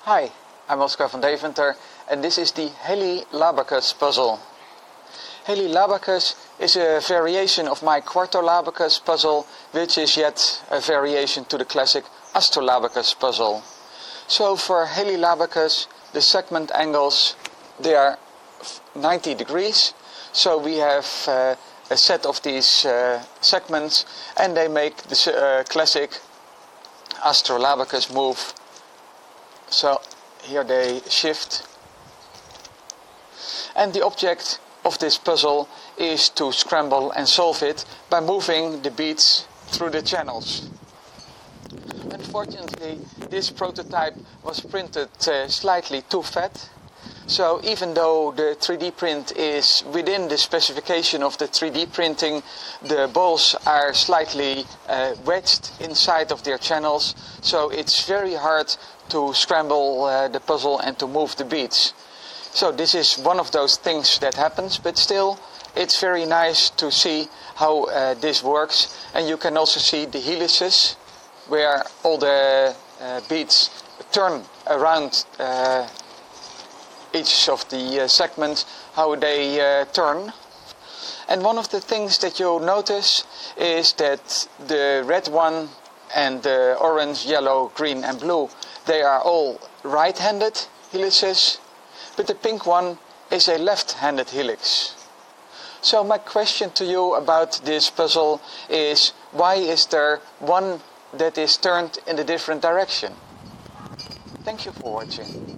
Hi, I'm Oscar van Deventer and this is the Helilabacus puzzle. Helilabacus is a variation of my Quartolabacus puzzle, which is yet a variation to the classic Astrolabacus puzzle. So for Helilabacus, the segment angles, they are 90 degrees. So we have a set of these segments and they make the classic Astrolabacus move. So here they shift. And the object of this puzzle is to scramble and solve it by moving the beads through the channels. Unfortunately, this prototype was printed slightly too fat. So even though the 3D print is within the specification of the 3D printing, the balls are slightly wedged inside of their channels. So it's very hard to scramble the puzzle and to move the beads. So this is one of those things that happens, but still it's very nice to see how this works. And you can also see the helices where all the beads turn around each of the segments, how they turn. And one of the things that you'll notice is that the red one and the orange, yellow, green and blue, they are all right-handed helices, but the pink one is a left-handed helix. So my question to you about this puzzle is, why is there one that is turned in a different direction? Thank you for watching.